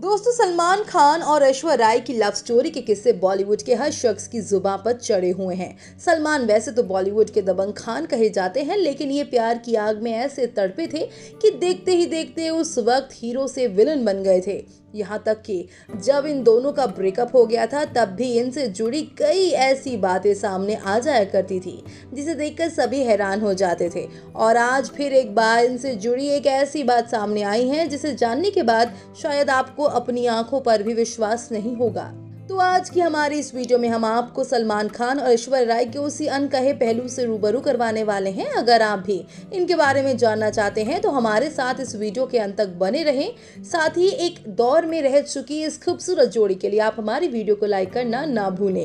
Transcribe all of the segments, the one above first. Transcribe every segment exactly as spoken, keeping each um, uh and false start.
दोस्तों, सलमान खान और ऐश्वर्या राय की लव स्टोरी के किस्से बॉलीवुड के हर शख्स की जुबां पर चढ़े हुए हैं। सलमान वैसे तो बॉलीवुड के दबंग खान कहे जाते हैं, लेकिन ये प्यार की आग में ऐसे तड़पे थे कि देखते ही देखते उस वक्त हीरो से विलन बन गए थे। यहाँ तक कि जब इन दोनों का ब्रेकअप हो गया था, तब भी इनसे जुड़ी कई ऐसी बातें सामने आ जाया करती थी जिसे देखकर सभी हैरान हो जाते थे। और आज फिर एक बार इनसे जुड़ी एक ऐसी बात सामने आई है जिसे जानने के बाद शायद आपको अपनी आंखों पर भी विश्वास नहीं होगा। तो आज की हमारी इस वीडियो में हम आपको सलमान खान और ऐश्वर्या राय के उसी अनकहे पहलू से रूबरू करवाने वाले हैं। अगर आप भी इनके बारे में जानना चाहते हैं तो हमारे साथ इस वीडियो के अंत तक बने रहें। साथ ही एक दौर में रह चुकी इस खूबसूरत जोड़ी के लिए आप हमारी वीडियो को लाइक करना ना भूलें।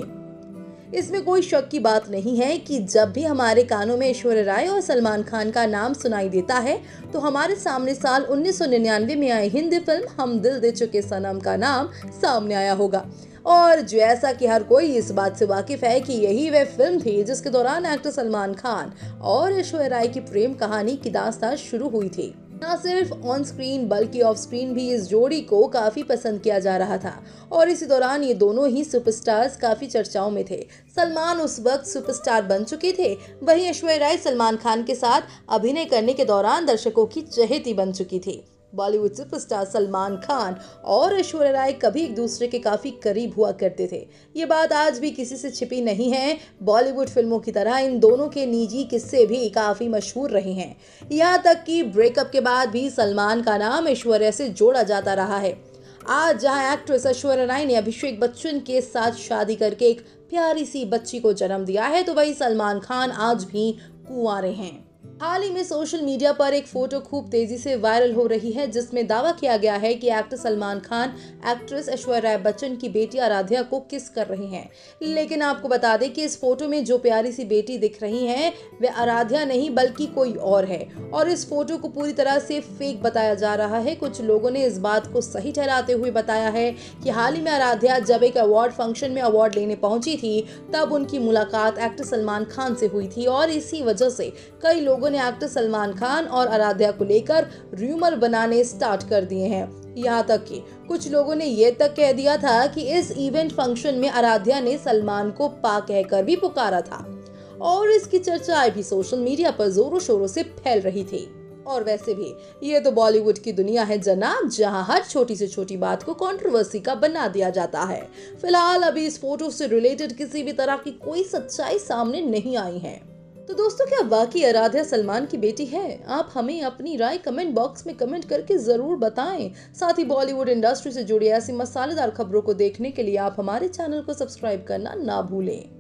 इसमें कोई शक की बात नहीं है कि जब भी हमारे कानों में ऐश्वर्या राय और सलमान खान का नाम सुनाई देता है तो हमारे सामने साल उन्नीस सौ निन्यानवे में आई हिंदी फिल्म हम दिल दे चुके सनम का नाम सामने आया होगा। और जैसा कि हर कोई इस बात से वाकिफ है कि यही वह फिल्म थी जिसके दौरान एक्टर सलमान खान और ऐश्वर्या राय की प्रेम कहानी की दास्तान शुरू हुई थी। न सिर्फ ऑन स्क्रीन बल्कि ऑफ स्क्रीन भी इस जोड़ी को काफी पसंद किया जा रहा था और इसी दौरान ये दोनों ही सुपरस्टार्स काफी चर्चाओं में थे। सलमान उस वक्त सुपरस्टार बन चुके थे, वहीं ऐश्वर्या राय सलमान खान के साथ अभिनय करने के दौरान दर्शकों की चहेती बन चुकी थी। बॉलीवुड सुपरस्टार सलमान खान और ऐश्वर्या राय कभी एक दूसरे के काफी करीब हुआ करते थे। ये बात आज भी किसी से छिपी नहीं है। बॉलीवुड फिल्मों की तरह इन दोनों के निजी किस्से भी काफी मशहूर रहे हैं। यहाँ तक कि ब्रेकअप के बाद भी सलमान का नाम ऐश्वर्या से जोड़ा जाता रहा है। आज जहां एक्ट्रेस ऐश्वर्या राय ने अभिषेक बच्चन के साथ शादी करके एक प्यारी सी बच्ची को जन्म दिया है, तो वही सलमान खान आज भी कुंवारे हैं। हाल ही में सोशल मीडिया पर एक फोटो खूब तेजी से वायरल हो रही है जिसमें दावा किया गया है कि एक्टर सलमान खान एक्ट्रेस ऐश्वर्या राय बच्चन की बेटी आराध्या को किस कर रहे हैं। लेकिन आपको बता दें कि इस फोटो में जो प्यारी सी बेटी दिख रही है वह आराध्या नहीं बल्कि कोई और है और इस फोटो को पूरी तरह से फेक बताया जा रहा है। कुछ लोगों ने इस बात को सही ठहराते हुए बताया है कि हाल ही में आराध्या जब एक अवार्ड फंक्शन में अवार्ड लेने पहुंची थी तब उनकी मुलाकात एक्टर सलमान खान से हुई थी और इसी वजह से कई लोगों ने एक्टर सलमान खान और आराध्या को लेकर रूमर बनाने स्टार्ट कर दिए हैं। यहाँ तक कि कुछ लोगों ने ये तक कह दिया था कि इस इवेंट फंक्शन में आराध्या ने सलमान को पा कहकर भी पुकारा था और इसकी चर्चाएं भी सोशल मीडिया पर जोरों शोरों से फैल रही थी। और वैसे भी ये तो बॉलीवुड की दुनिया है जनाब, जहां हर छोटी से छोटी बात को कंट्रोवर्सी का बना दिया जाता है। फिलहाल अभी इस फोटो से रिलेटेड किसी भी तरह की कोई सच्चाई सामने नहीं आई है। तो दोस्तों, क्या वाकई आराध्या सलमान की बेटी है? आप हमें अपनी राय कमेंट बॉक्स में कमेंट करके जरूर बताएं। साथ ही बॉलीवुड इंडस्ट्री से जुड़ी ऐसी मसालेदार खबरों को देखने के लिए आप हमारे चैनल को सब्सक्राइब करना ना भूलें।